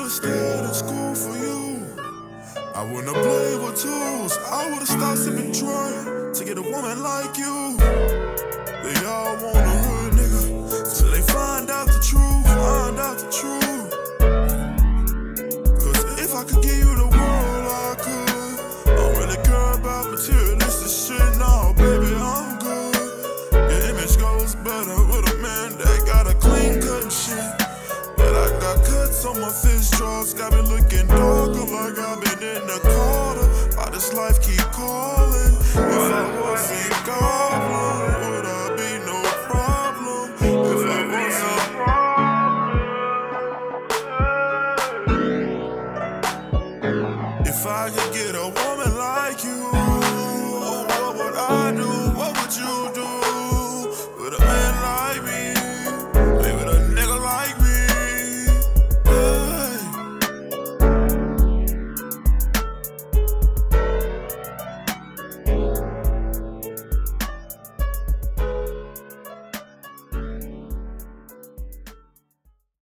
should've stayed in school for you. I wouldn't have played with tools. I would've stopped sipping trying to get a woman like you. They all want a hood nigga till they find out the truth, find out the truth. Cause if I could give you the world, I could. I don't really care about materialistic shit, no, baby, I'm good. Your image goes better with a man that got a clean cut and shit. But I got cuts on my fist draws, got me looking darker like I've been in the quarter. Why this life keep calling? If I wasn't goblin, would I be no problem? If I wasn't. If I could get a woman like you, what would I do? What would you do?